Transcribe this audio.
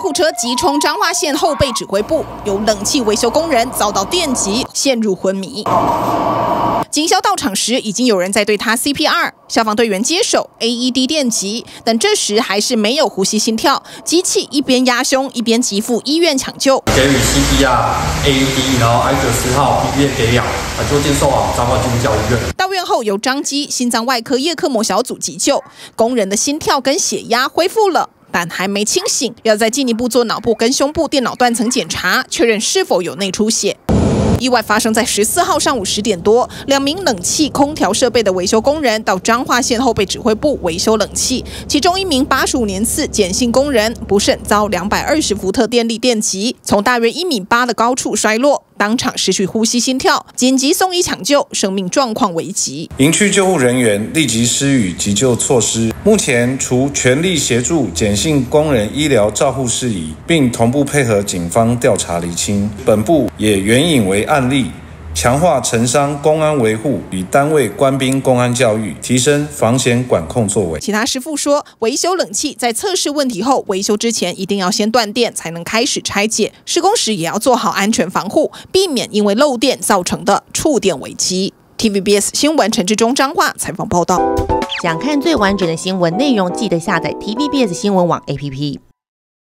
护车急冲彰化县后备指挥部，有冷气维修工人遭到电击，陷入昏迷。警消到场时，已经有人在对他 CPR， 消防队员接手 AED 电击，但这时还是没有呼吸心跳，机器一边压胸一边急赴医院抢救， 给予 CPR、AED， 然后挨着10号 PPA 给氧，就接送往彰化基督教医院。 到院后由张基心脏外科叶克膜小组急救，工人的心跳跟血压恢复了。但还没清醒，要再进一步做脑部跟胸部电脑断层检查，确认是否有内出血。意外发生在14号上午10点多，2名冷气、空调设备的维修工人到彰化县后备指挥部维修冷气，其中1名85年次简姓工人不慎遭220伏特电力电击，从大约1.8米的高处摔落，当场失去呼吸心跳，紧急送医抢救，生命状况危急。 营区救护人员立即施予急救措施，目前除全力协助简姓工人医疗照护事宜，并同步配合警方调查厘清。本部也援引为案例，强化城商公安维护与单位官兵公安教育，提升防险管控作为。 其他师傅说，维修冷气在测试问题后，维修之前一定要先断电，才能开始拆解。施工时也要做好安全防护，避免因为漏电造成的触电危机。TVBS 新闻陈志忠彰化采访报道。 想看最完整的新闻内容，记得下载 TVBS 新闻网 APP。